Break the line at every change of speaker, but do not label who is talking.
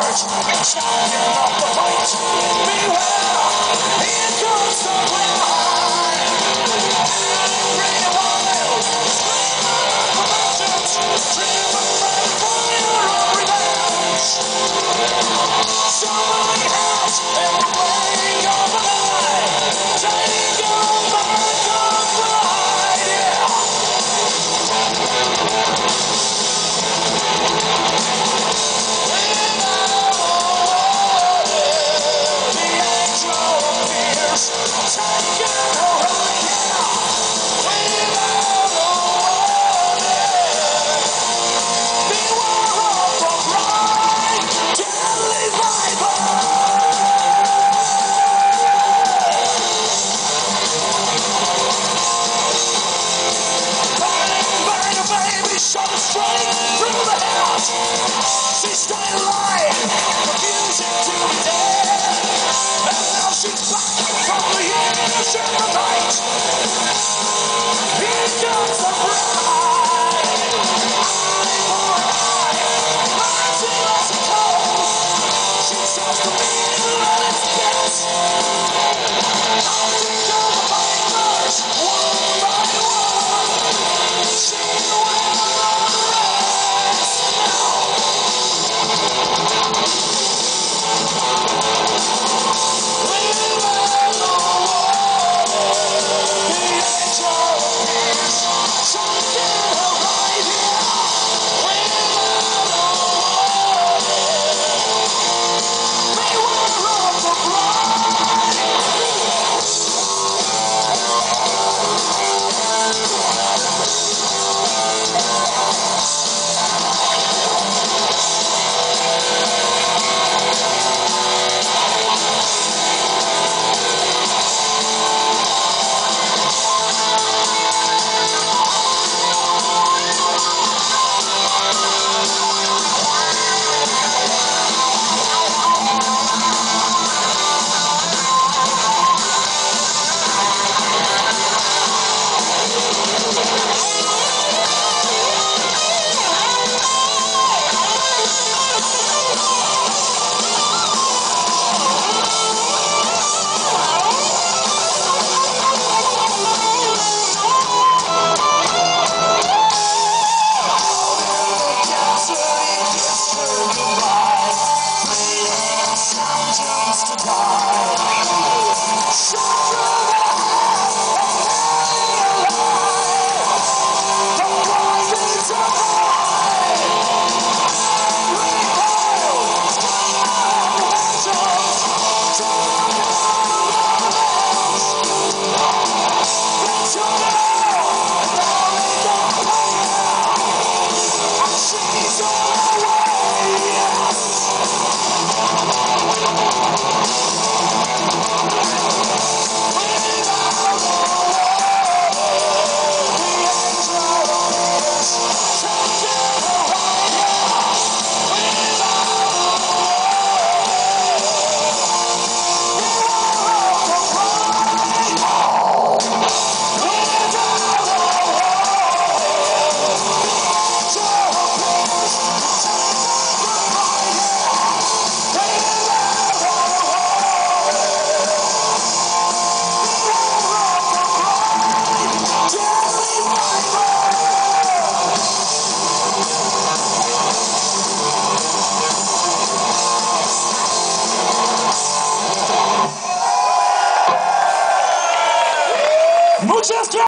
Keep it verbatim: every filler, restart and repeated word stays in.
Champion of the fight, beware, here comes the blind. Bring it wild, scream out the mountains, driven by fire of revenge. Somebody has in the wake of an eye, take your mark of pride, yeah. She's staying alive, refusing to be dead. And now she's back from the innocent of night. Here comes the bride, eye for eye, rising as a toast. She says to me, let it get. Counting down the fingers, one by one. She will know the rest now. Muchas gracias.